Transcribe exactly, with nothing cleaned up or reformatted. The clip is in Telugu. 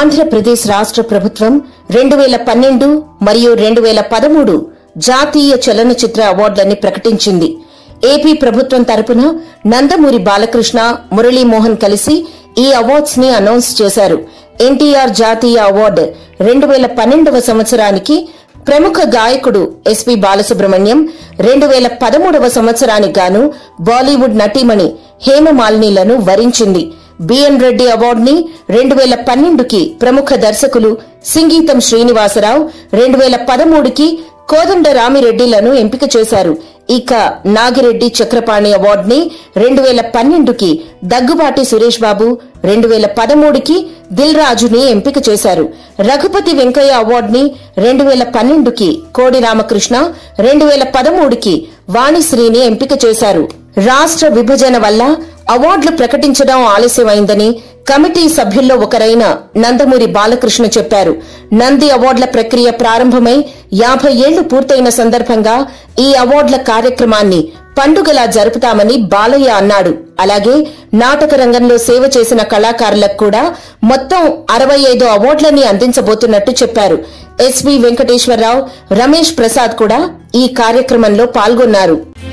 ఆంధ్రప్రదేశ్ రాష్ట్ర ప్రభుత్వం రెండు వేల పన్నెండు మరియు రెండు వేల పదమూడు జాతీయ చలనచిత్ర అవార్డులని ప్రకటించింది. ఏపీ ప్రభుత్వం తరపున నందమూరి బాలకృష్ణ, మురళీమోహన్ కలిసి ఈ అవార్డ్స్ ని అనౌన్స్ చేశారు. ఎన్టీఆర్ జాతీయ అవార్డు రెండు వేల పన్నెండవ సంవత్సరానికి ప్రముఖ గాయకుడు ఎస్పీ బాలసుబ్రహ్మణ్యం, రెండు వేల పదమూడవ సంవత్సరానికి గాను బాలీవుడ్ నటీమణి హేమమాలినీలను వరించింది. బిఎన్ రెడ్డి అవార్డుని రెండు వేల పన్నెండుకి ప్రముఖ దర్శకులు సింగీతం శ్రీనివాసరావు, రెండు వేల పదమూడుకి కోదండ రామిరెడ్డిలను ఎంపిక చేశారు. ఇక నాగిరెడ్డి చక్రపాణి అవార్డుని రెండు వేల పన్నెండుకి దగ్గుబాటి సురేష్ బాబు, రెండు వేల పదమూడుకి దిల్ రాజుని ఎంపిక చేశారు. రఘుపతి వెంకయ్య అవార్డుని రెండు వేల పన్నెండుకి కోడి రామకృష్ణ, రెండు వేల పదమూడుకి వాణిశ్రీని ఎంపిక చేశారు. రాష్ట్ర విభజన వల్ల అవార్డులు ప్రకటించడం ఆలస్యమైందని కమిటీ సభ్యుల్లో ఒకరైన నందమూరి బాలకృష్ణ చెప్పారు. నంది అవార్డుల ప్రక్రియ ప్రారంభమై యాభై ఏళ్లు పూర్తయిన సందర్భంగా ఈ అవార్డుల కార్యక్రమాన్ని పండుగలా జరుపుతామని బాలయ్య అన్నాడు. అలాగే నాటక రంగంలో సేవ చేసిన కళాకారులకు కూడా మొత్తం అరవై ఐదు అవార్డులని అందించబోతున్నట్టు చెప్పారు. ఎస్వి వెంకటేశ్వరరావు, రమేష్ ప్రసాద్ కూడా ఈ కార్యక్రమంలో పాల్గొన్నారు.